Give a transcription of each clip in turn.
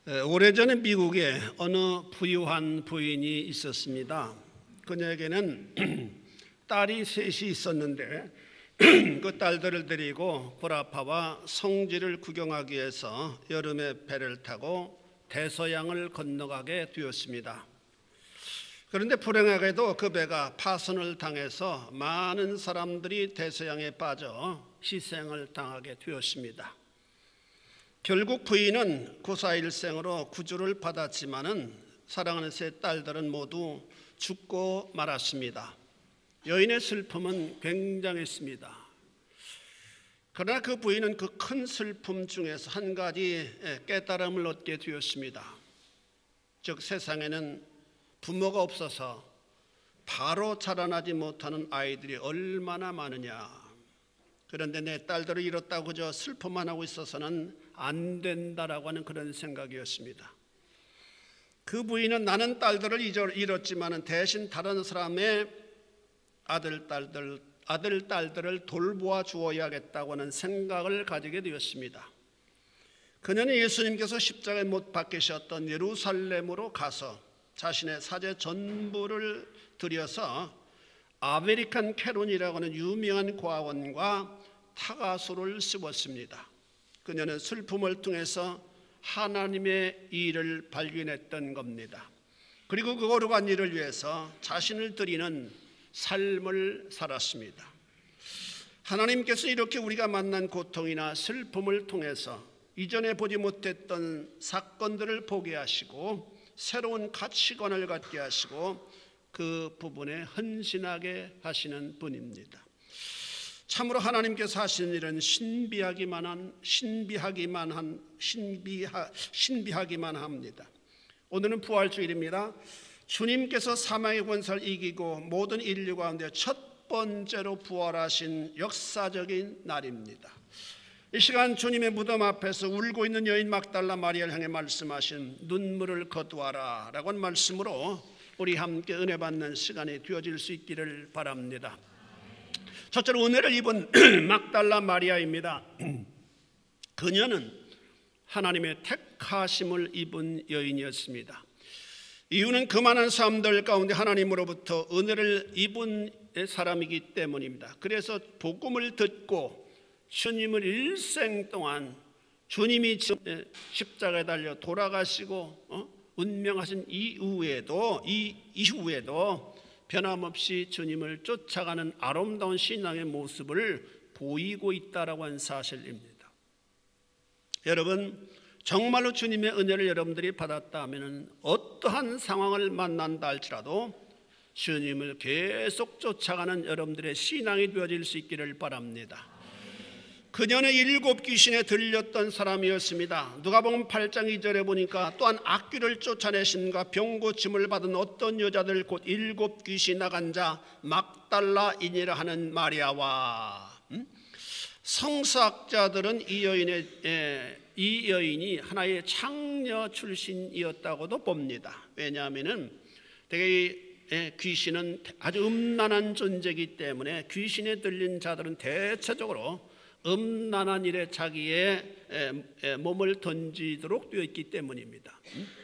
오래전에 미국에 어느 부유한 부인이 있었습니다. 그녀에게는 딸이 셋이 있었는데 그 딸들을 데리고 보라파와 성지를 구경하기 위해서 여름에 배를 타고 대서양을 건너가게 되었습니다. 그런데 불행하게도 그 배가 파손을 당해서 많은 사람들이 대서양에 빠져 희생을 당하게 되었습니다. 결국 부인은 구사일생으로 구주를 받았지만은 사랑하는 세 딸들은 모두 죽고 말았습니다. 여인의 슬픔은 굉장했습니다. 그러나 그 부인은 그 큰 슬픔 중에서 한 가지 깨달음을 얻게 되었습니다. 즉 세상에는 부모가 없어서 바로 자라나지 못하는 아이들이 얼마나 많으냐. 그런데 내 딸들을 잃었다고 저 슬픔만 하고 있어서는 안 된다라고 하는 그런 생각이었습니다. 그 부인은 나는 딸들을 잃었지만 대신 다른 사람의 아들, 딸들을 돌보아 주어야겠다고 하는 생각을 가지게 되었습니다. 그녀는 예수님께서 십자가에 못 박히셨던 예루살렘으로 가서 자신의 사제 전부를 들여서 아메리칸 캐론이라고 하는 유명한 과원과 타가소를 씹었습니다. 그녀는 슬픔을 통해서 하나님의 일을 발견했던 겁니다. 그리고 그 거룩한 일을 위해서 자신을 드리는 삶을 살았습니다. 하나님께서 이렇게 우리가 만난 고통이나 슬픔을 통해서 이전에 보지 못했던 사건들을 보게 하시고 새로운 가치관을 갖게 하시고 그 부분에 헌신하게 하시는 분입니다. 참으로 하나님께서 하시는 일은 신비하기만 합니다. 오늘은 부활주일입니다. 주님께서 사망의 권세를 이기고 모든 인류 가운데 첫 번째로 부활하신 역사적인 날입니다. 이 시간 주님의 무덤 앞에서 울고 있는 여인 막달라 마리아를 향해 말씀하신 눈물을 거두어라 라고 한 말씀으로 우리 함께 은혜 받는 시간이 되어질 수 있기를 바랍니다. 첫째로 은혜를 입은 막달라 마리아입니다. 그녀는 하나님의 택하심을 입은 여인이었습니다. 이유는 그 많은 사람들 가운데 하나님으로부터 은혜를 입은 사람이기 때문입니다. 그래서 복음을 듣고 주님을 일생 동안 주님이 십자가에 달려 돌아가시고 운명하신 이후에도 변함없이 주님을 쫓아가는 아름다운 신앙의 모습을 보이고 있다라고 하는 사실입니다. 여러분, 정말로 주님의 은혜를 여러분들이 받았다면 어떠한 상황을 만난다 할지라도 주님을 계속 쫓아가는 여러분들의 신앙이 되어질 수 있기를 바랍니다. 그녀는 7 귀신에 들렸던 사람이었습니다. 누가복음 8장 2절에 보니까 또한 악귀를 쫓아내신과 병 고침을 받은 어떤 여자들 곧 7 귀신 나간 자 막달라인이라 하는 마리아와 성서학자들은 이 여인이 하나의 창녀 출신이었다고도 봅니다. 왜냐하면은 되게 귀신은 아주 음란한 존재이기 때문에 귀신에 들린 자들은 대체적으로 음란한 일에 자기의 몸을 던지도록 되어 있기 때문입니다.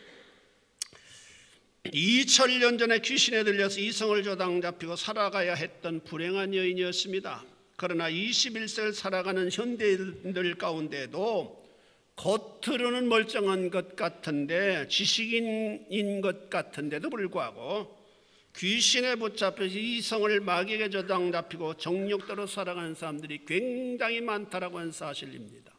2000년 전에 귀신에 들려서 이성을 조당잡히고 살아가야 했던 불행한 여인이었습니다. 그러나 21세를 살아가는 현대인들 가운데도 겉으로는 멀쩡한 것 같은데 지식인인 것 같은데도 불구하고 귀신에 붙잡혀서 이성을 마귀에게 조당잡히고 정욕대로 살아가는 사람들이 굉장히 많다라고 하는 사실입니다.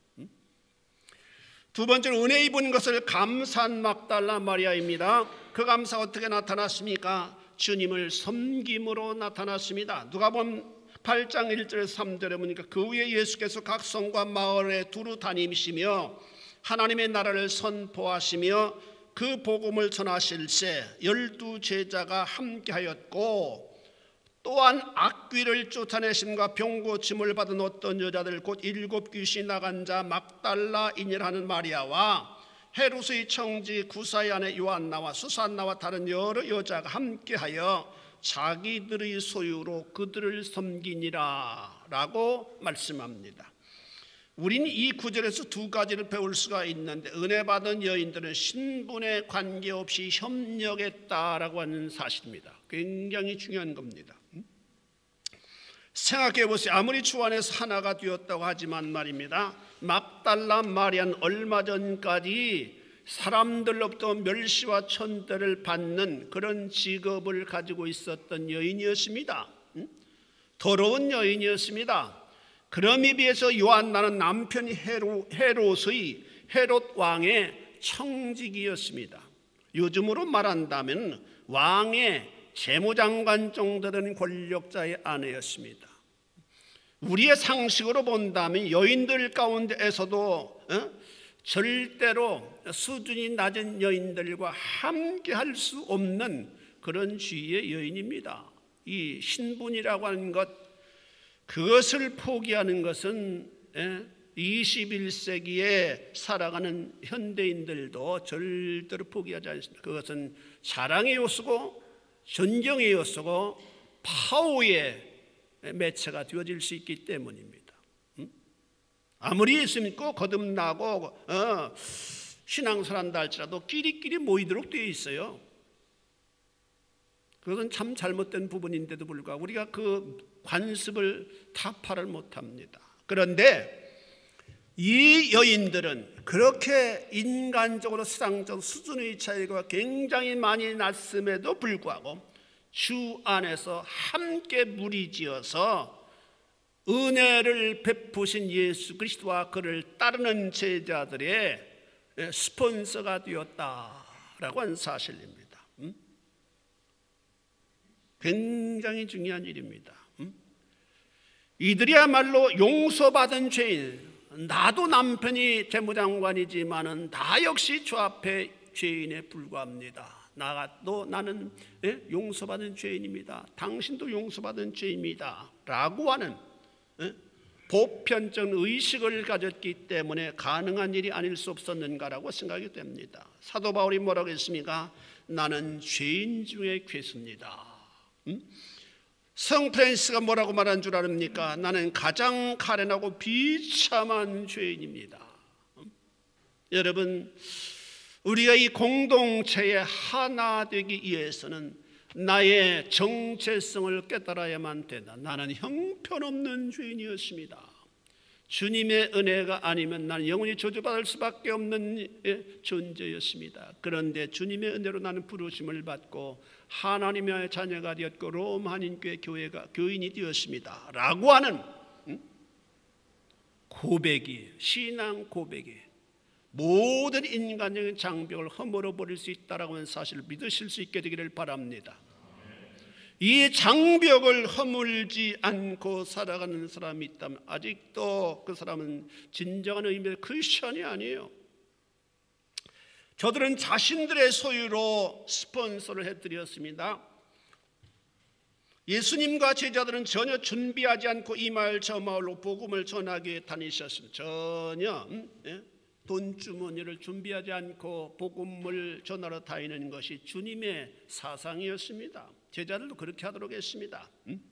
두 번째로 은혜 입은 것을 감사한 막달라 마리아입니다. 그 감사가 어떻게 나타났습니까? 주님을 섬김으로 나타났습니다. 누가복음 8장 1절에서 3절에 보니까 그 후에 예수께서 각 성과 마을에 두루 다니시며 하나님의 나라를 선포하시며 그 복음을 전하실새 12 제자가 함께하였고 또한 악귀를 쫓아내심과 병 고침을 받은 어떤 여자들 곧 7 귀신 나간 자 막달라인이라 하는 마리아와 헤롯의 청지 구사의 아내 요한나와 수산나와 다른 여러 여자가 함께하여 자기들의 소유로 그들을 섬기니라 라고 말씀합니다. 우리는 이 구절에서 두 가지를 배울 수가 있는데, 은혜 받은 여인들은 신분에 관계없이 협력했다라고 하는 사실입니다. 굉장히 중요한 겁니다. 생각해 보세요. 아무리 주 안에서 하나가 되었다고 하지만 말입니다, 막달라 마리아는 얼마 전까지 사람들로부터 멸시와 천대를 받는 그런 직업을 가지고 있었던 여인이었습니다. 더러운 여인이었습니다. 그럼에 비해서 요한나는 남편이 헤롯 왕의 청직이었습니다. 요즘으로 말한다면 왕의 재무장관 정도 되는 권력자의 아내였습니다. 우리의 상식으로 본다면 여인들 가운데에서도 절대로 수준이 낮은 여인들과 함께 할 수 없는 그런 지위의 여인입니다. 이 신분이라고 하는 것, 그것을 포기하는 것은 21세기에 살아가는 현대인들도 절대로 포기하지 않습니다. 그것은 자랑의 요소고 존경의 요소고 파워의 매체가 되어질 수 있기 때문입니다. 아무리 예수 믿고 거듭나고 신앙생활한다 할지라도 끼리끼리 모이도록 되어 있어요. 그것은 참 잘못된 부분인데도 불구하고 우리가 그 관습을 타파를 못합니다. 그런데 이 여인들은 그렇게 인간적으로 세상적 수준의 차이가 굉장히 많이 났음에도 불구하고 주 안에서 함께 무리지어서 은혜를 베푸신 예수 그리스도와 그를 따르는 제자들의 스폰서가 되었다라고 하는 사실입니다. 굉장히 중요한 일입니다. 이들이야말로 용서받은 죄인, 나도 남편이 재무장관이지만은 나 역시 주 앞에 죄인에 불과합니다. 나는 용서받은 죄인입니다. 당신도 용서받은 죄인입니다 라고 하는 보편적 의식을 가졌기 때문에 가능한 일이 아닐 수 없었는가라고 생각이 됩니다. 사도 바울이 뭐라고 했습니까? 나는 죄인 중에 괴수입니다. 성 프란시스가 뭐라고 말한 줄 아십니까? 나는 가장 가련하고 비참한 죄인입니다. 여러분, 우리가 이 공동체에 하나 되기 위해서는 나의 정체성을 깨달아야만 된다. 나는 형편없는 죄인이었습니다. 주님의 은혜가 아니면 나는 영원히 저주받을 수밖에 없는 존재였습니다. 그런데 주님의 은혜로 나는 부르심을 받고 하나님의 자녀가 되었고 롬 한인교회 교인이 되었습니다 라고 하는 고백이, 신앙 고백이 모든 인간적인 장벽을 허물어 버릴 수 있다라고 하는 사실을 믿으실 수 있게 되기를 바랍니다. 이 장벽을 허물지 않고 살아가는 사람이 있다면 아직도 그 사람은 진정한 의미의 크리스천이 아니에요. 저들은 자신들의 소유로 스폰서를 해드렸습니다. 예수님과 제자들은 전혀 준비하지 않고 이 마을 저 마을로 복음을 전하기 위해 다니셨습니다. 전혀 돈주머니를 준비하지 않고 복음을 전하러 다니는 것이 주님의 사상이었습니다. 제자들도 그렇게 하도록 했습니다.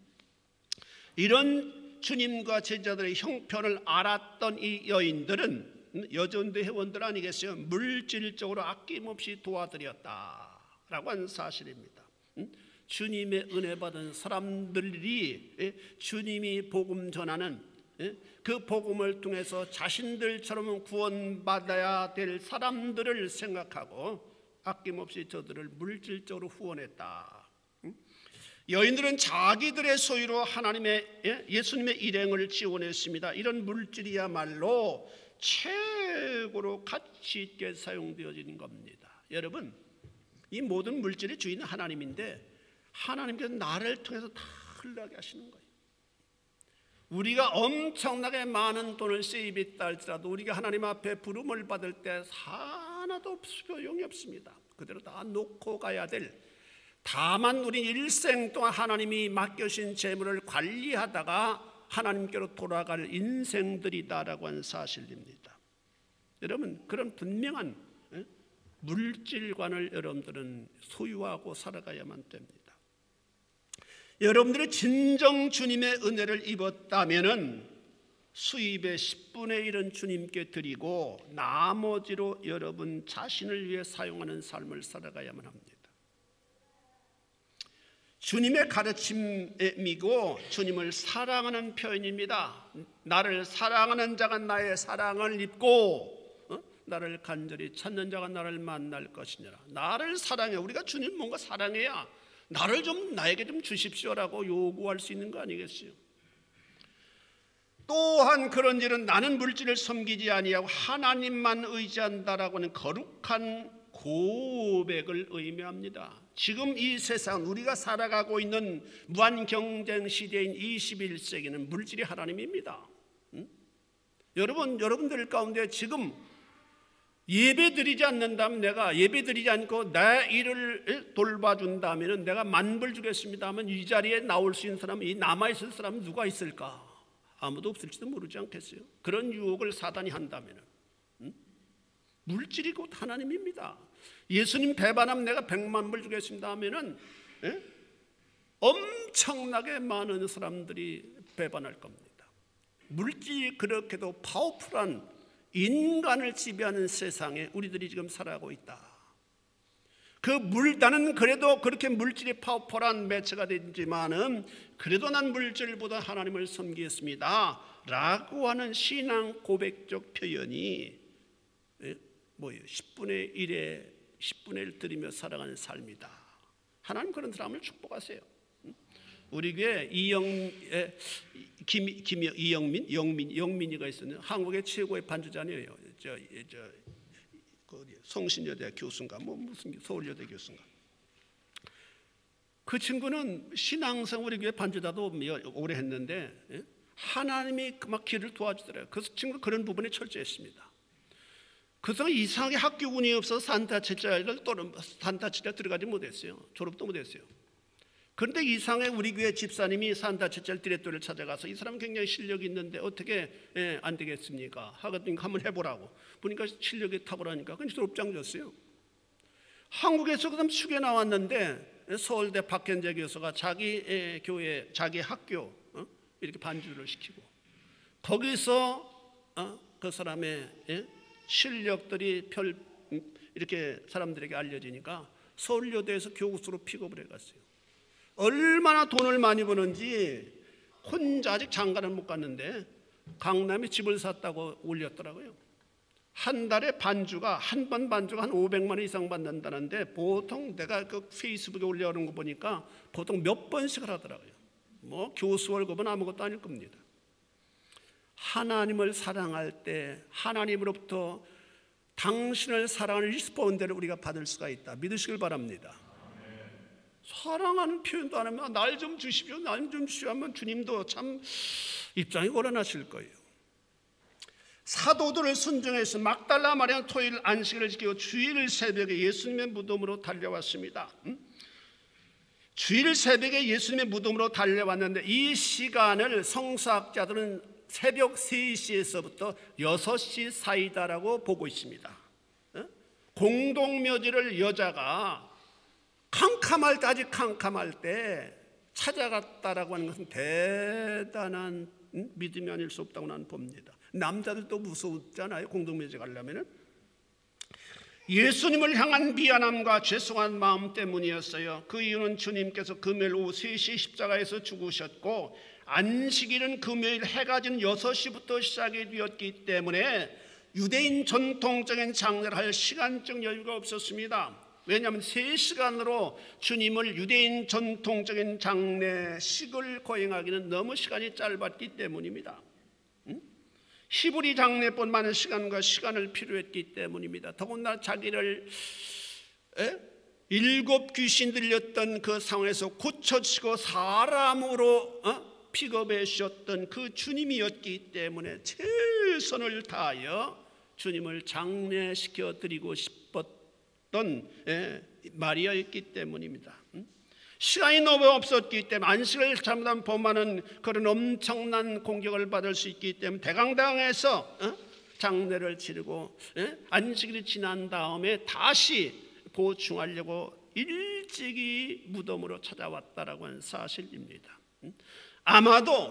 이런 주님과 제자들의 형편을 알았던 이 여인들은 여전대 회원들 아니겠어요? 물질적으로 아낌없이 도와드렸다라고 하는 사실입니다. 주님의 은혜 받은 사람들이 주님이 복음 전하는 그 복음을 통해서 자신들처럼 구원받아야 될 사람들을 생각하고 아낌없이 저들을 물질적으로 후원했다. 여인들은 자기들의 소유로 예수님의 일행을 지원했습니다. 이런 물질이야말로 최고로 가치 있게 사용되어지는 겁니다. 여러분, 이 모든 물질의 주인은 하나님인데 하나님께서 나를 통해서 다 흘러가게 하시는 거예요. 우리가 엄청나게 많은 돈을 세입했다 할지라도 우리가 하나님 앞에 부름을 받을 때 하나도 소용이 없습니다. 그대로 다 놓고 가야 될, 다만 우리 일생 동안 하나님이 맡겨주신 재물을 관리하다가 하나님께로 돌아갈 인생들이다라고 하는 사실입니다. 여러분, 그런 분명한 물질관을 여러분들은 소유하고 살아가야만 됩니다. 여러분들이 진정 주님의 은혜를 입었다면은 수입의 10분의 1은 주님께 드리고 나머지로 여러분 자신을 위해 사용하는 삶을 살아가야만 합니다. 주님의 가르침이고 주님을 사랑하는 표현입니다. 나를 사랑하는 자가 나의 사랑을 입고 나를 간절히 찾는 자가 나를 만날 것이니라. 나를 사랑해. 우리가 주님 뭔가 사랑해야 나를 좀 나에게 좀 주십시오라고 요구할 수 있는 거 아니겠어요? 또한 그런 일은 나는 물질을 섬기지 아니하고 하나님만 의지한다라고 하는 거룩한 고백을 의미합니다. 지금 이 세상 우리가 살아가고 있는 무한 경쟁 시대인 21세기는 물질이 하나님입니다. 여러분들 가운데 지금 예배 드리지 않는다면, 내가 예배 드리지 않고 내 일을 돌봐준다면 내가 만불 주겠습니다 하면 이 자리에 나올 수 있는 사람은, 이 남아있을 사람은 누가 있을까? 아무도 없을지도 모르지 않겠어요? 그런 유혹을 사단이 한다면 물질이 곧 하나님입니다. 예수님 배반하면 내가 100만 불 주겠습니다 하면은 엄청나게 많은 사람들이 배반할 겁니다. 물질이 그렇게도 파워풀한 인간을 지배하는 세상에 우리들이 지금 살아가고 있다. 나는 그래도 그렇게 물질이 파워풀한 매체가 되지만은 그래도 난 물질보다 하나님을 섬기겠습니다 라고 하는 신앙 고백적 표현이 뭐예요? 10분의 1 드리며 살아가는 삶이다. 하나님 그런 사람을 축복하세요. 우리 교회 영민이가 있었는데 한국의 최고의 반주자녀예요. 성신여대 교수인가 무슨 서울여대 교수인가. 그 친구는 신앙생 우리 교회 반주자도 오래 했는데 하나님이 막 길을 도와주더래요. 그 친구는 그런 부분에 철저했습니다. 그래서 이상하게 학교운이 없어서 산타치자를 들어가지 못했어요. 졸업도 못했어요. 그런데 이상하게 우리 교회 집사님이 산타치자 디렉터를 찾아가서 이 사람 굉장히 실력이 있는데 어떻게 안 되겠습니까? 하거든요. 한번 해보라고. 보니까 실력이 탁월하니까 그냥 졸업장 줬어요. 한국에서 그 다음 축에 나왔는데 서울대 박현재 교수가 자기 교회, 자기 학교 이렇게 반주를 시키고 거기서 그 사람의 실력들이 이렇게 사람들에게 알려지니까 서울여대에서 교수로 픽업을 해갔어요. 얼마나 돈을 많이 버는지 혼자 아직 장가는 못 갔는데 강남에 집을 샀다고 올렸더라고요. 한 달에 반주가 한 번 반주가 한 500만 원 이상 받는다는데 보통 내가 그 페이스북에 올려놓은 거 보니까 보통 몇 번씩을 하더라고요. 뭐 교수 월급은 아무것도 아닐 겁니다. 하나님을 사랑할 때 하나님으로부터 당신을 사랑하는 리스폰드를 우리가 받을 수가 있다. 믿으시길 바랍니다. 사랑하는 표현도 안 하면 날 좀 주십시오, 날 좀 주십시오 하면 주님도 참 입장이 곤란하실 거예요. 사도들을 순종해서 막달라 마리아 토요일 안식일을 지키고 주일 새벽에 예수님의 무덤으로 달려왔습니다. 주일 새벽에 예수님의 무덤으로 달려왔는데 이 시간을 성서학자들은 새벽 3시에서부터 6시 사이다라고 보고 있습니다. 공동묘지를 여자가 캄캄할 때, 아직 캄캄할 때 찾아갔다라고 하는 것은 대단한 믿음이 아닐 수 없다고 나는 봅니다. 남자들도 무섭잖아요. 공동묘지 가려면은. 예수님을 향한 미안함과 죄송한 마음 때문이었어요. 그 이유는 주님께서 금요일 오후 3시 십자가에서 죽으셨고 안식일은 금요일 해가 지는 6시부터 시작이 되었기 때문에 유대인 전통적인 장례를 할 시간적 여유가 없었습니다. 왜냐하면 3시간으로 주님을 유대인 전통적인 장례식을 거행하기는 너무 시간이 짧았기 때문입니다. 히브리 장례뿐만 시간과 시간을 필요했기 때문입니다. 더군다나 자기를 7 귀신 들렸던 그 상황에서 고쳐지고 사람으로 픽업해 주셨던 그 주님이었기 때문에 최선을 다하여 주님을 장례시켜 드리고 싶었던 마리아였기 때문입니다. 시간이 너무 없었기 때문에 안식을 잘못하면 범하는 그런 엄청난 공격을 받을 수 있기 때문에 대강당에서 장례를 치르고 안식일이 지난 다음에 다시 보충하려고 일찍이 무덤으로 찾아왔다라고 하는 사실입니다. 아마도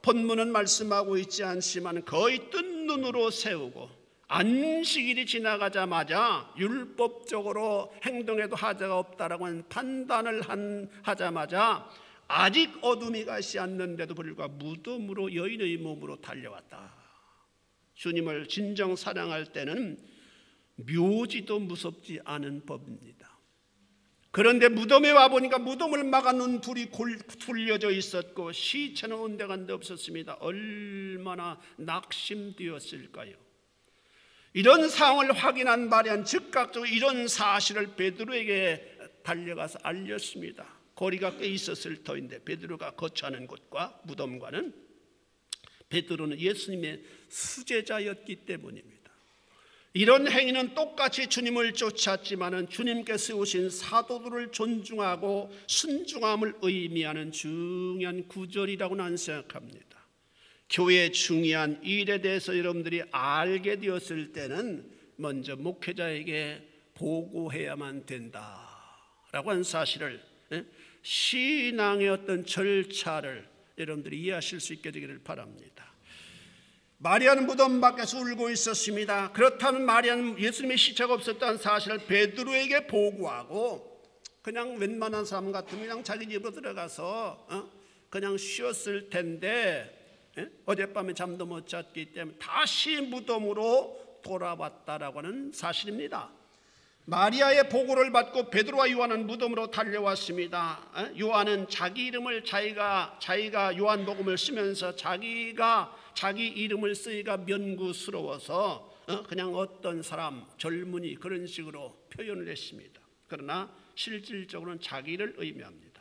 본문은 말씀하고 있지 않지만 거의 뜬 눈으로 세우고 안식일이 지나가자마자 율법적으로 행동에도 하자가 없다라고 하는 판단을 하자마자 아직 어둠이 가시 않는데도 불구하고 무덤으로 여인의 몸으로 달려왔다. 주님을 진정 사랑할 때는 묘지도 무섭지 않은 법입니다. 그런데 무덤에 와보니까 무덤을 막아놓은 불이 굴려져 있었고 시체는 온데간데 없었습니다. 얼마나 낙심되었을까요? 이런 상황을 확인한 마리아는 즉각적으로 이런 사실을 베드로에게 달려가서 알렸습니다. 거리가 꽤 있었을 터인데 베드로가 거처하는 곳과 무덤과는 베드로는 예수님의 수제자였기 때문입니다. 이런 행위는 똑같이 주님을 쫓았지만은 주님께 세우신 사도들을 존중하고 순종함을 의미하는 중요한 구절이라고 나는 생각합니다. 교회의 중요한 일에 대해서 여러분들이 알게 되었을 때는 먼저 목회자에게 보고해야만 된다라고 하는 사실을, 신앙의 어떤 절차를 여러분들이 이해하실 수 있게 되기를 바랍니다. 마리아는 무덤 밖에서 울고 있었습니다. 그렇다면 마리아는 예수님의 시체가 없었다는 사실을 베드로에게 보고하고 그냥 웬만한 사람 같으면 그냥 자기 집으로 들어가서 그냥 쉬었을 텐데 어젯밤에 잠도 못 잤기 때문에 다시 무덤으로 돌아왔다라고 하는 사실입니다. 마리아의 보고를 받고 베드로와 요한은 무덤으로 달려왔습니다. 요한은 자기 이름을 자기가 요한복음을 쓰면서 자기 이름을 쓰기가 면구스러워서 그냥 어떤 사람, 젊은이 그런 식으로 표현을 했습니다. 그러나 실질적으로는 자기를 의미합니다.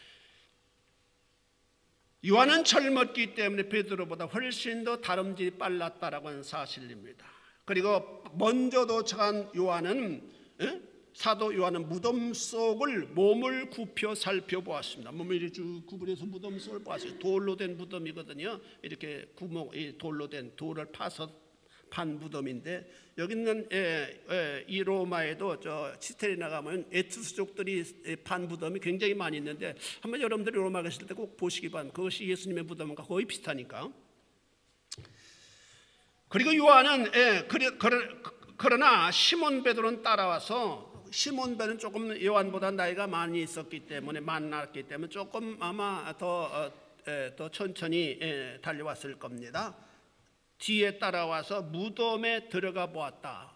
요한은 젊었기 때문에 베드로보다 훨씬 더 다름질이 빨랐다라고 하는 사실입니다. 그리고 먼저 도착한 요한은 사도 요한은 무덤 속을 몸을 굽혀 살펴보았습니다. 몸을 이렇게 쭉 구부려서 무덤 속을 보았어요. 돌로 된 무덤이거든요. 이렇게 돌로 된 돌을 파서 판 무덤인데 여기 있는 이 로마에도 저 시스테리나 가면 에트스족들이 판 무덤이 굉장히 많이 있는데 한번 여러분들이 로마 가실 때 꼭 보시기 바랍니다. 그것이 예수님의 무덤과 거의 비슷하니까. 그리고 요한은 그러나 시몬 베드로는 따라와서 시몬 베드로는 조금 요한보다 나이가 많이 있었기 때문에 만났기 때문에 조금 아마 더 천천히 달려왔을 겁니다. 뒤에 따라와서 무덤에 들어가 보았다.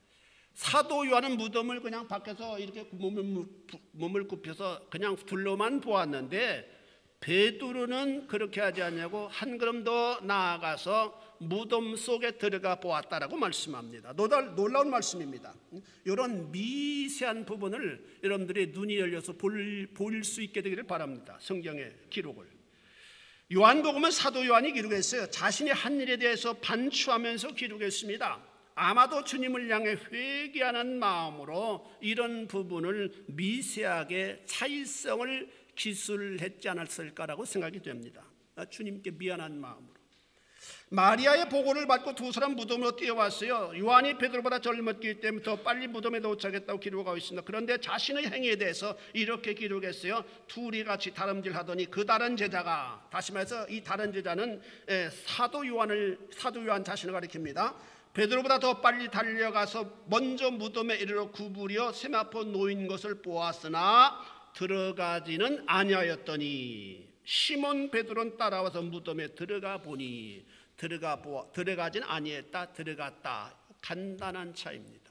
사도 요한은 무덤을 그냥 밖에서 이렇게 몸을 굽혀서 그냥 둘러만 보았는데 베드로는 그렇게 하지 않냐고 한 걸음 더 나아가서 무덤 속에 들어가 보았다라고 말씀합니다. 놀라운 말씀입니다. 이런 미세한 부분을 여러분들의 눈이 열려서 볼 수 있게 되기를 바랍니다. 성경의 기록을. 요한복음은 사도 요한이 기록했어요. 자신의 한 일에 대해서 반추하면서 기록했습니다. 아마도 주님을 향해 회개하는 마음으로 이런 부분을 미세하게 차이성을 기술했지 않았을까라고 생각이 됩니다. 주님께 미안한 마음으로. 마리아의 보고를 받고 두 사람 무덤으로 뛰어왔어요. 요한이 베드로보다 젊었기 때문에 더 빨리 무덤에 도착했다고 기록하고 있습니다. 그런데 자신의 행위에 대해서 이렇게 기록했어요. 둘이 같이 다름질하더니 그 다른 제자가, 다시 말해서 이 다른 제자는 사도 요한 자신을 가리킵니다. 베드로보다 더 빨리 달려가서 먼저 무덤에 이르러 구부려 세마포 놓인 것을 보았으나 들어가지는 아니하였더니 시몬 베드로는 따라와서 무덤에 들어가 보니 들어가진 아니했다, 들어갔다. 간단한 차이입니다.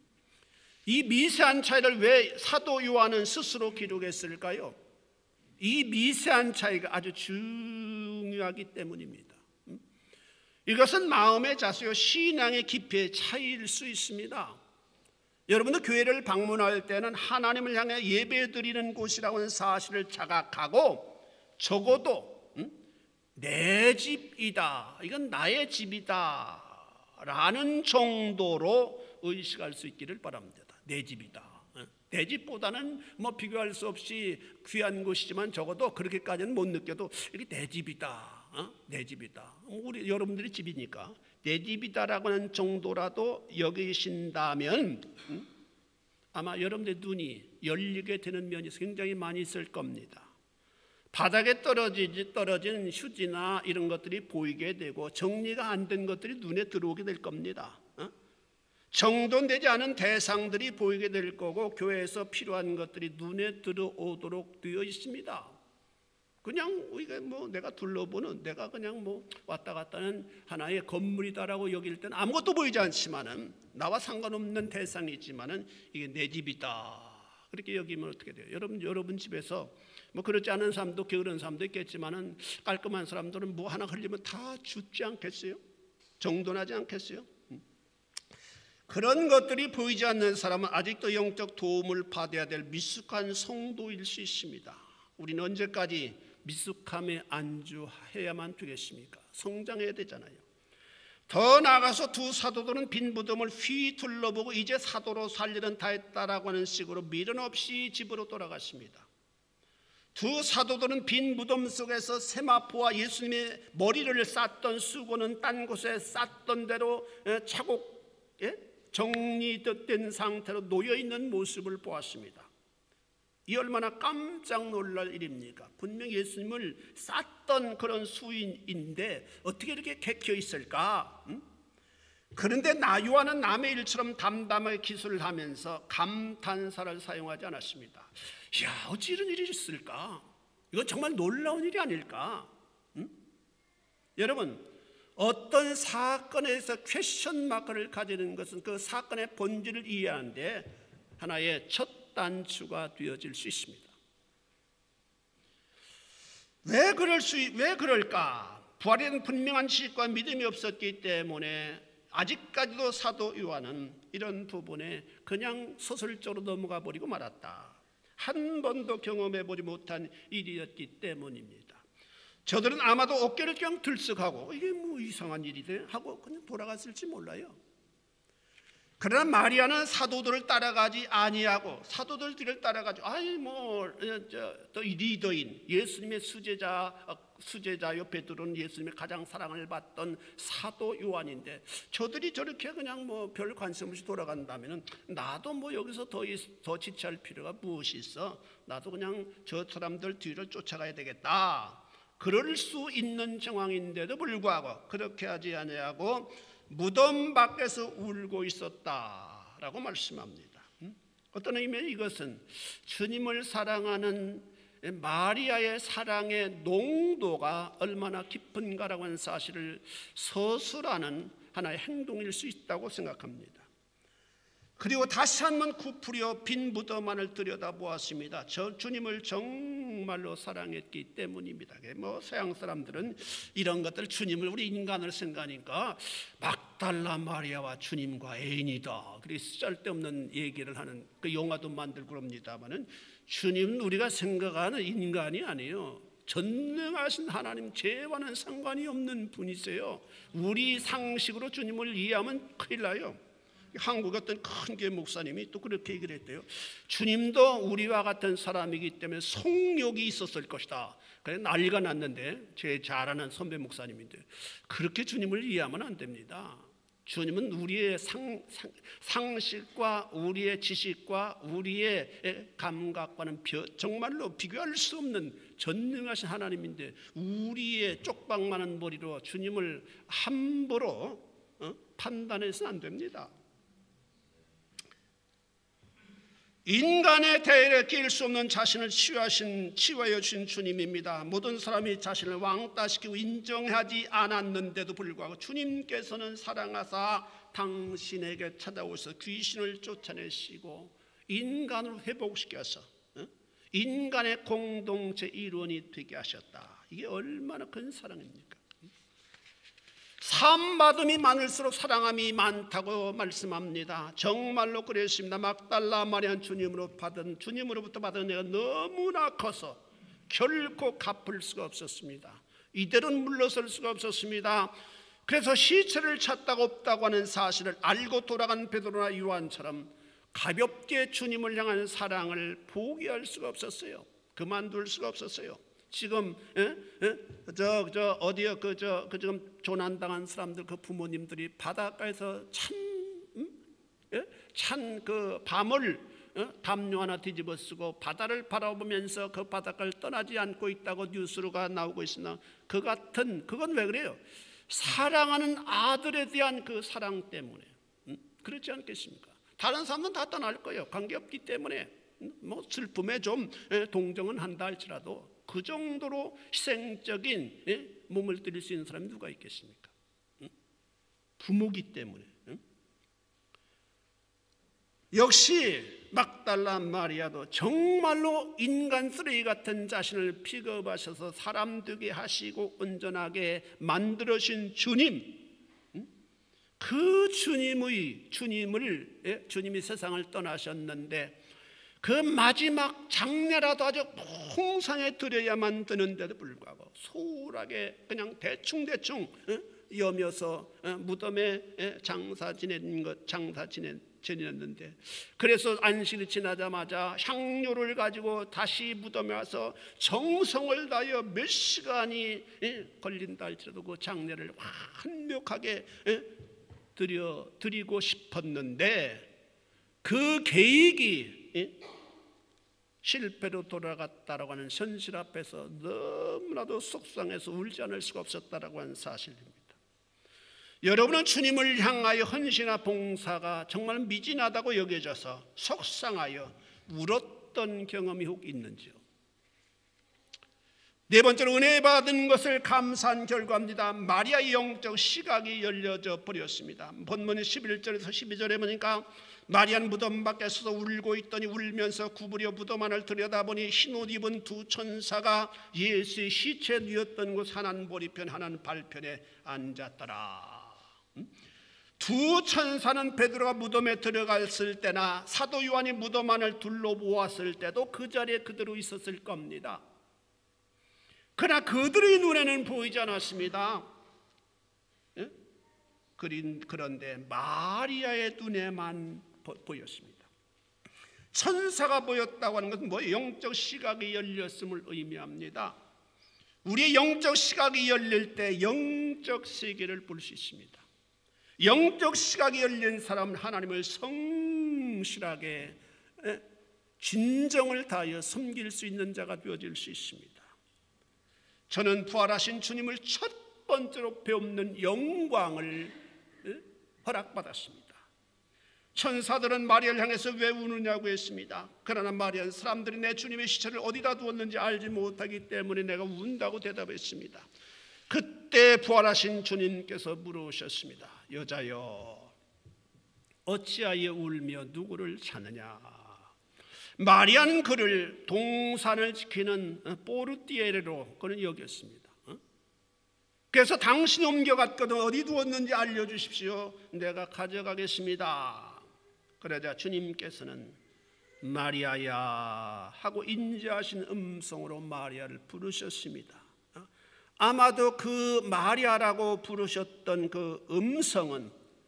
이 미세한 차이를 왜 사도 요한은 스스로 기록했을까요? 이 미세한 차이가 아주 중요하기 때문입니다. 이것은 마음의 자세요, 신앙의 깊이의 차이일 수 있습니다. 여러분도 교회를 방문할 때는 하나님을 향해 예배드리는 곳이라고 하는 사실을 자각하고 적어도 내 집이다, 이건 나의 집이다 라는 정도로 의식할 수 있기를 바랍니다. 내 집이다. 내 집보다는 뭐 비교할 수 없이 귀한 곳이지만 적어도 그렇게까지는 못 느껴도 이게 내 집이다. 내 집이다. 우리 여러분들이 집이니까 내 집이다라고 하는 정도라도 여기신다면 아마 여러분들의 눈이 열리게 되는 면이 굉장히 많이 있을 겁니다. 바닥에 떨어진 휴지나 이런 것들이 보이게 되고 정리가 안 된 것들이 눈에 들어오게 될 겁니다. 정돈되지 않은 대상들이 보이게 될 거고 교회에서 필요한 것들이 눈에 들어오도록 되어 있습니다. 그냥 우리가 내가 둘러보는, 내가 그냥 왔다 갔다 하는 하나의 건물이다라고 여길 때는 아무것도 보이지 않지만은, 나와 상관없는 대상이지만은 이게 내 집이다 그렇게 여기면 어떻게 돼요? 여러분 집에서 그렇지 않은 사람도 게으른 사람도 있겠지만은 깔끔한 사람들은 하나 흘리면 다 줍지 않겠어요? 정돈하지 않겠어요? 그런 것들이 보이지 않는 사람은 아직도 영적 도움을 받아야 될 미숙한 성도일 수 있습니다. 우리는 언제까지 미숙함에 안주해야만 되겠습니까? 성장해야 되잖아요. 더 나아가서 두 사도들은 빈 무덤을 휘 둘러보고 이제 사도로 살 일은 다 했다라고 하는 식으로 미련 없이 집으로 돌아갔습니다. 두 사도들은 빈 무덤 속에서 세마포와 예수님의 머리를 쌌던 수고는 딴 곳에 쌌던 대로 차곡 정리된 상태로 놓여있는 모습을 보았습니다. 이 얼마나 깜짝 놀랄 일입니까? 분명 예수님을 쌌던 그런 수인인데 어떻게 이렇게 객혀 있을까? 그런데 요한은 남의 일처럼 담담하게 기술을 하면서 감탄사를 사용하지 않았습니다. 야, 어찌 이런 일이 있을까? 이건 정말 놀라운 일이 아닐까? 여러분, 어떤 사건에서 퀘스천 마크를 가지는 것은 그 사건의 본질을 이해하는데 하나의 첫 단추가 되어질 수 있습니다. 왜 그럴까? 부활에 대한 분명한 지식과 믿음이 없었기 때문에 아직까지도 사도 요한은 이런 부분에 그냥 서술적으로 넘어가 버리고 말았다. 한 번도 경험해 보지 못한 일이었기 때문입니다. 저들은 아마도 어깨를 그냥 들썩하고 이게 이상한 일이네 하고 그냥 돌아갔을지 몰라요. 그러나 마리아는 사도들을 따라가지 아니하고 사도들 뒤를 따라가지 또 리더인 예수님의 수제자요 베드로는 예수님의 가장 사랑을 받던 사도 요한인데 저들이 저렇게 그냥 별 관심 없이 돌아간다면은 나도 여기서 더 지체할 필요가 무엇이 있어? 나도 그냥 저 사람들 뒤를 쫓아가야 되겠다. 그럴 수 있는 상황인데도 불구하고 그렇게 하지 아니하고 무덤 밖에서 울고 있었다라고 말씀합니다. 어떤 의미에 이것은 주님을 사랑하는 마리아의 사랑의 농도가 얼마나 깊은가라고 하는 사실을 서술하는 하나의 행동일 수 있다고 생각합니다. 그리고 다시 한번 굽으려 빈 무덤 안을 들여다보았습니다. 주님을 정말로 사랑했기 때문입니다. 서양 사람들은 이런 것들 주님을 우리 인간을 생각하니까 막달라 마리아와 주님과 애인이다. 그래서 쓸데없는 얘기를 하는 그 영화도 만들고 그럽니다만은 주님은 우리가 생각하는 인간이 아니에요. 전능하신 하나님, 죄와는 상관이 없는 분이세요. 우리 상식으로 주님을 이해하면 큰일 나요. 한국 어떤 큰 교회 목사님이 또 그렇게 얘기를 했대요. 주님도 우리와 같은 사람이기 때문에 성욕이 있었을 것이다. 그래서 난리가 났는데 제 잘 아는 선배 목사님인데 그렇게 주님을 이해하면 안 됩니다. 주님은 우리의 상식과 우리의 지식과 우리의 감각과는 정말로 비교할 수 없는 전능하신 하나님인데 우리의 쪽박만한 머리로 주님을 함부로 판단해서는 안 됩니다. 인간의 대열에 끼일 수 없는 자신을 치유하여 주신 주님입니다. 모든 사람이 자신을 왕따시키고 인정하지 않았는데도 불구하고 주님께서는 사랑하사 당신에게 찾아오셔서 귀신을 쫓아내시고 인간을 회복시켜서 인간의 공동체 일원이 되게 하셨다. 이게 얼마나 큰 사랑입니까? 사함받음이 많을수록 사랑함이 많다고 말씀합니다. 정말로 그랬습니다. 막달라 마리아는 주님으로부터 받은 은혜가 너무나 커서 결코 갚을 수가 없었습니다. 이대로는 물러설 수가 없었습니다. 그래서 시체를 찾다가 없다고 하는 사실을 알고 돌아간 베드로나 요한처럼 가볍게 주님을 향한 사랑을 포기할 수가 없었어요. 그만둘 수가 없었어요. 지금 어디요 지금 조난당한 사람들 그 부모님들이 바닷가에서 찬 그 밤을 담요 하나 뒤집어 쓰고 바다를 바라보면서 그 바닷가를 떠나지 않고 있다고 뉴스가 나오고 있으나 그 같은, 그건 왜 그래요? 사랑하는 아들에 대한 그 사랑 때문에. 그렇지 않겠습니까? 다른 사람은 다 떠날 거예요. 관계없기 때문에. 뭐 슬픔에 좀 동정은 한다 할지라도 그 정도로 희생적인 몸을 드릴 수 있는 사람이 누가 있겠습니까? 부모기 때문에. 역시 막달라 마리아도 정말로 인간 쓰레기 같은 자신을 픽업하셔서 사람 되게 하시고 온전하게 만들어신 주님, 그 주님이 세상을 떠나셨는데 그 마지막 장례라도 아주 풍성에 드려야만 되는데도 불구하고 소홀하게 그냥 대충 여며서 무덤에 장사 지냈는데, 그래서 안식일이 지나자마자 향료를 가지고 다시 무덤에 와서 정성을 다하여 몇 시간이 걸린다 할지라도 그 장례를 완벽하게 드리고 싶었는데 그 계획이 실패로 돌아갔다라고 하는 현실 앞에서 너무나도 속상해서 울지 않을 수가 없었다라고 하는 사실입니다. 여러분은 주님을 향하여 헌신과 봉사가 정말 미진하다고 여겨져서 속상하여 울었던 경험이 혹 있는지요? 네 번째로 은혜 받은 것을 감사한 결과입니다. 마리아의 영적 시각이 열려져 버렸습니다. 본문 11절에서 12절에 보니까 마리아는 무덤 밖에 서서 울고 있더니 울면서 구부려 무덤 안을 들여다보니 흰옷 입은 두 천사가 예수의 시체 누웠던 곳 하나는 머리편 하나는 발편에 앉았더라. 두 천사는 베드로가 무덤에 들어갔을 때나 사도 요한이 무덤 안을 둘러보았을 때도 그 자리에 그대로 있었을 겁니다. 그러나 그들의 눈에는 보이지 않았습니다. 그런데 마리아의 눈에만 보였습니다. 천사가 보였다고 하는 것은 뭐예요? 영적 시각이 열렸음을 의미합니다. 우리의 영적 시각이 열릴 때 영적 세계를 볼 수 있습니다. 영적 시각이 열린 사람은 하나님을 성실하게 진정을 다하여 섬길 수 있는 자가 되어질 수 있습니다. 저는 부활하신 주님을 첫 번째로 배우는 영광을 허락받았습니다. 천사들은 마리아를 향해서 왜 우느냐고 했습니다. 그러나 마리아는 사람들이 내 주님의 시체를 어디다 두었는지 알지 못하기 때문에 내가 운다고 대답했습니다. 그때 부활하신 주님께서 물으셨습니다. 여자여, 어찌하여 울며 누구를 찾느냐? 마리아는 그를 동산을 지키는 포르티에레로 그는 여겼습니다. 그래서 당신이 옮겨갔거든 어디 두었는지 알려주십시오. 내가 가져가겠습니다. 그러자 주님께서는 마리아야 하고 인자하신 음성으로 마리아를 부르셨습니다. 아마도 그 마리아라고 부르셨던 그 음성은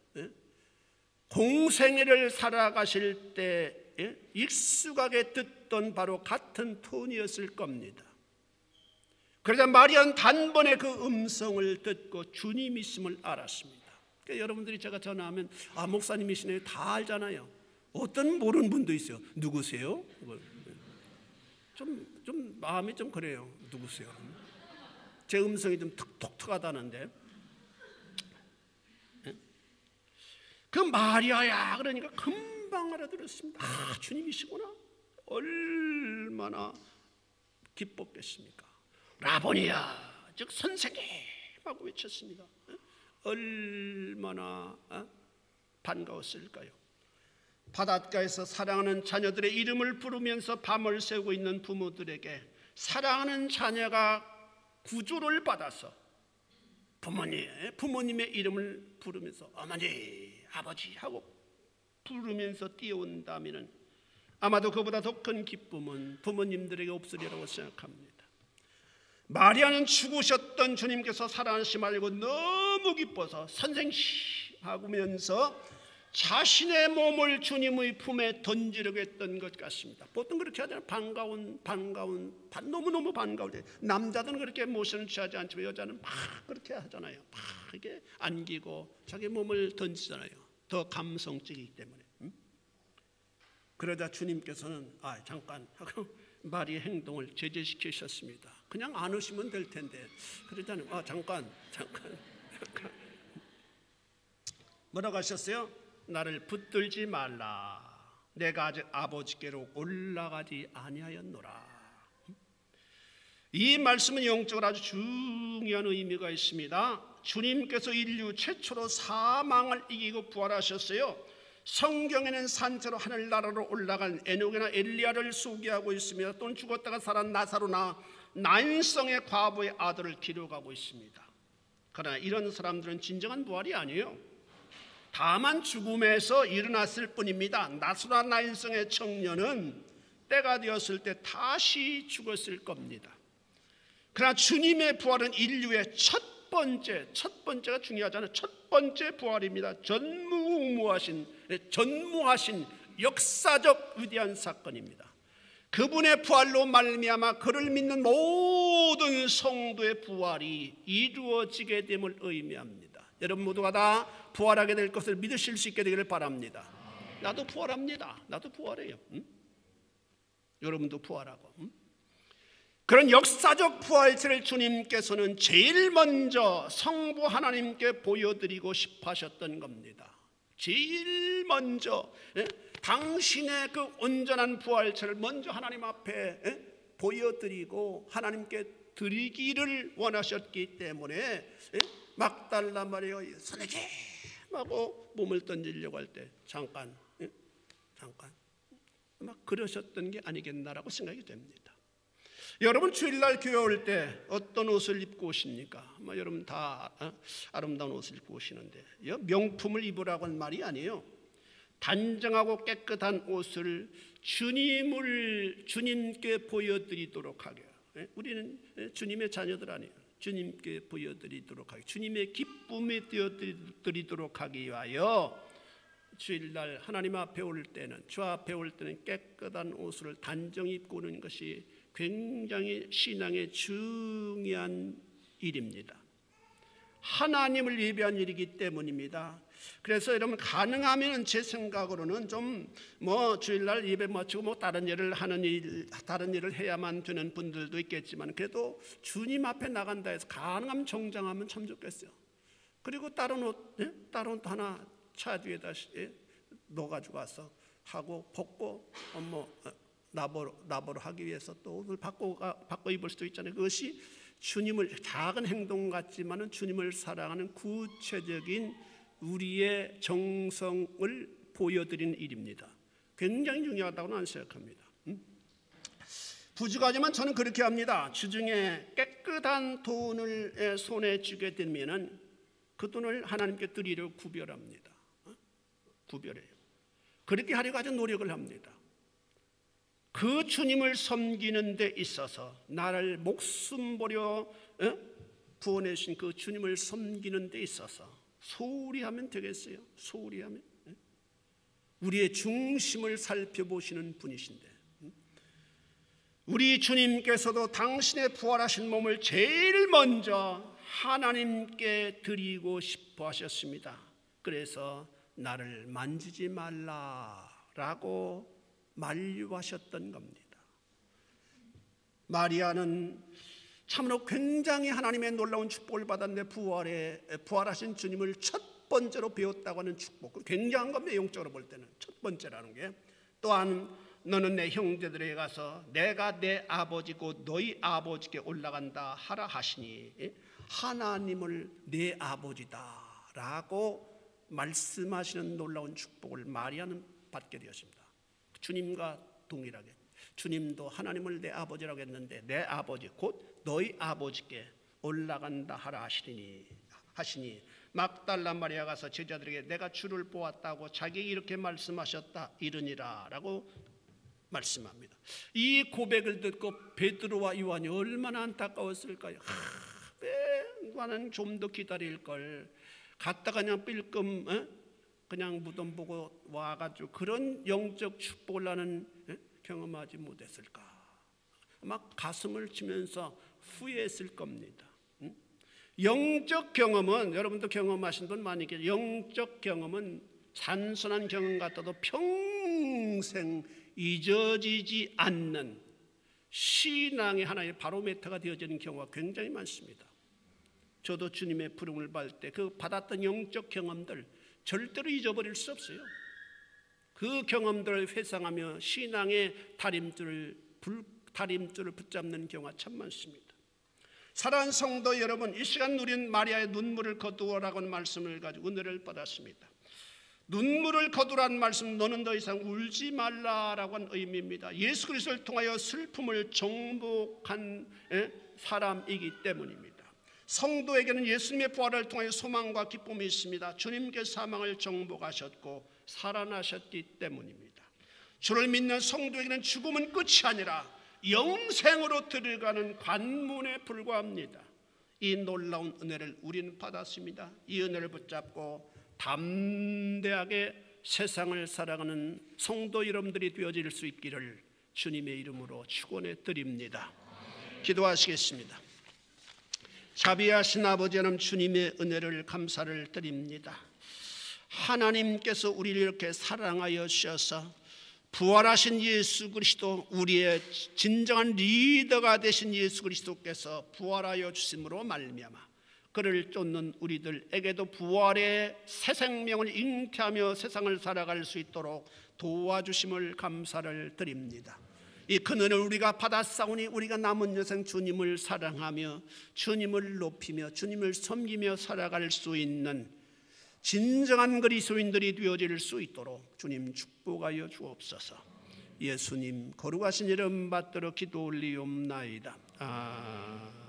공생애를 살아가실 때 익숙하게 듣던 바로 같은 톤이었을 겁니다. 그러자 마리아는 단번에 그 음성을 듣고 주님이심을 알았습니다. 그러니까 여러분들이 제가 전화하면 목사님이시네요 다 알잖아요. 어떤 모르는 분도 있어요. 누구세요? 좀 마음이 좀 그래요. 누구세요? 제 음성이 좀 독특하다는데 그 마리아야 그러니까 금방 알아들었습니다. 주님이시구나. 얼마나 기뻤겠습니까? 라보니야 즉 선생님 하고 외쳤습니다. 얼마나 반가웠을까요? 바닷가에서 사랑하는 자녀들의 이름을 부르면서 밤을 새우고 있는 부모들에게 사랑하는 자녀가 구조를 받아서 부모님의 이름을 부르면서 어머니, 아버지 하고 부르면서 뛰어온다면 아마도 그보다 더 큰 기쁨은 부모님들에게 없으리라고 생각합니다. 마리아는 죽으셨던 주님께서 살아나시지 말고 너무 기뻐서 선생님 하면서 자신의 몸을 주님의 품에 던지려고 했던 것 같습니다. 보통 그렇게 하잖아요. 너무너무 반가울 때 남자들은 그렇게 모션을 취하지 않지만 여자는 막 그렇게 하잖아요. 막 이렇게 안기고 자기 몸을 던지잖아요. 더 감성적이기 때문에. 그러자 주님께서는 잠깐 하고 마리의 행동을 제재시키셨습니다. 그냥 안 오시면 될 텐데 그러잖아요. 잠깐 뭐라고 하셨어요? 나를 붙들지 말라. 내가 아직 아버지께로 올라가지 아니하였노라. 이 말씀은 영적으로 아주 중요한 의미가 있습니다. 주님께서 인류 최초로 사망을 이기고 부활하셨어요. 성경에는 산채로 하늘나라로 올라간 에녹이나 엘리야를 소개하고 있습니다. 또는 죽었다가 살아난 나사로나 난성의 과부의 아들을 기록하고 있습니다. 그러나 이런 사람들은 진정한 부활이 아니에요. 다만 죽음에서 일어났을 뿐입니다. 나사로나 난성의 청년은 때가 되었을 때 다시 죽었을 겁니다. 그러나 주님의 부활은 인류의 첫 번째가 중요하잖아요. 첫 번째 부활입니다. 전무하신 역사적 위대한 사건입니다. 그분의 부활로 말미암아 그를 믿는 모든 성도의 부활이 이루어지게 됨을 의미합니다. 여러분 모두가 다 부활하게 될 것을 믿으실 수 있게 되기를 바랍니다. 나도 부활합니다. 나도 부활해요. 여러분도 부활하고. 그런 역사적 부활체를 주님께서는 제일 먼저 성부 하나님께 보여드리고 싶어 하셨던 겁니다. 제일 먼저 당신의 그 온전한 부활체를 먼저 하나님 앞에 보여드리고 하나님께 드리기를 원하셨기 때문에 막달라 마리아 선생님하고 몸을 던지려고 할 때 잠깐 막 그러셨던 게 아니겠나라고 생각이 됩니다. 여러분 주일날 교회 올 때 어떤 옷을 입고 오십니까? 여러분 다 아름다운 옷을 입고 오시는데 명품을 입으라고 하는 말이 아니에요. 단정하고 깨끗한 옷을 주님께 보여드리도록 하게. 우리는 주님의 자녀들 아니에요. 주님께 보여드리도록 하게, 주님의 기쁨에 되어드리도록 하기 위하여 주일날 하나님 앞에 올 때는, 주 앞에 올 때는 깨끗한 옷을 단정히 입고 오는 것이 굉장히 신앙의 중요한 일입니다. 하나님을 예배한 일이기 때문입니다. 그래서 여러분 가능하면 제 생각으로는 좀 주일날 예배 마치고 다른 일을 해야만 되는 분들도 있겠지만 그래도 주님 앞에 나간다 해서 가능하면 정장하면 참 좋겠어요. 그리고 다른 옷 하나 차 뒤에다 넣어가지고 와서 하고 벗고 나보로 하기 위해서 또 옷을 바꿔 입을 수도 있잖아요. 그것이 주님을, 작은 행동 같지만은 주님을 사랑하는 구체적인 우리의 정성을 보여드리는 일입니다. 굉장히 중요하다고 나는 생각합니다. 부족하지만 저는 그렇게 합니다. 주중에 깨끗한 돈을 손에 쥐게 되면은 그 돈을 하나님께 드리려 구별합니다. 구별해요. 그렇게 하려고 아주 노력을 합니다. 그 주님을 섬기는 데 있어서 나를 목숨 버려 구원해주신 그 주님을 섬기는 데 있어서 소홀히 하면 되겠어요? 소홀히 하면? 우리의 중심을 살펴보시는 분이신데, 우리 주님께서도 당신의 부활하신 몸을 제일 먼저 하나님께 드리고 싶어 하셨습니다. 그래서 나를 만지지 말라라고 만류하셨던 겁니다. 마리아는 참으로 굉장히 하나님의 놀라운 축복을 받았는데 부활하신 주님을 첫 번째로 배웠다고 하는 축복, 굉장한 겁니다. 영적으로 볼 때는 첫 번째라는 게. 또한 너는 내 형제들에게 가서 내가 내 아버지고 너희 아버지께 올라간다 하라 하시니, 하나님을 내 아버지다 라고 말씀하시는 놀라운 축복을 마리아는 받게 되었습니다. 주님과 동일하게 주님도 하나님을 내 아버지라고 했는데 내 아버지 곧 너희 아버지께 올라간다 하라 하시니 막달라 마리아 가서 제자들에게 내가 주를 보았다고 자기에게 이렇게 말씀하셨다 이르니라 라고 말씀합니다. 이 고백을 듣고 베드로와 요한이 얼마나 안타까웠을까요? 나는 좀 더 기다릴 걸, 갔다가 그냥 삘끔 그냥 무덤 보고 와가지고 그런 영적 축복을 나는 경험하지 못했을까. 아마 가슴을 치면서 후회했을 겁니다. 영적 경험은, 여러분도 경험하신 분 많이 계세요. 영적 경험은 단순한 경험 같아도 평생 평생 잊어지지 않는 신앙의 하나의 바로미터가 되어지는 경우가 굉장히 많습니다. 저도 주님의 부름을 받을 때 그 받았던 영적 경험들 절대로 잊어버릴 수 없어요. 그 경험들을 회상하며 신앙의 다림줄을 붙잡는 경우가 참 많습니다. 사랑하는 성도 여러분, 이 시간 누린 마리아의 눈물을 거두어라고 말씀을 가지고 은혜를 받았습니다. 눈물을 거두라는 말씀, 너는 더 이상 울지 말라라고 하는 의미입니다. 예수 그리스도를 통하여 슬픔을 정복한 사람이기 때문입니다. 성도에게는 예수님의 부활을 통하여 소망과 기쁨이 있습니다. 주님께서 사망을 정복하셨고 살아나셨기 때문입니다. 주를 믿는 성도에게는 죽음은 끝이 아니라 영생으로 들어가는 관문에 불과합니다. 이 놀라운 은혜를 우리는 받았습니다. 이 은혜를 붙잡고 담대하게 세상을 살아가는 성도 여러분들이 되어질 수 있기를 주님의 이름으로 축원해 드립니다. 기도하시겠습니다. 자비하신 아버지 하나님, 주님의 은혜를 감사를 드립니다. 하나님께서 우리를 이렇게 사랑하여 주셔서 부활하신 예수 그리스도, 우리의 진정한 리더가 되신 예수 그리스도께서 부활하여 주심으로 말미암아 그를 쫓는 우리들에게도 부활의 새 생명을 잉태하며 세상을 살아갈 수 있도록 도와주심을 감사를 드립니다. 이 큰 은혜를 우리가 받았사오니 우리가 남은 여생 주님을 사랑하며 주님을 높이며 주님을 섬기며 살아갈 수 있는 진정한 그리스도인들이 되어질 수 있도록 주님 축복하여 주옵소서. 예수님 거룩하신 이름 받들어 기도 올리옵나이다. 아멘.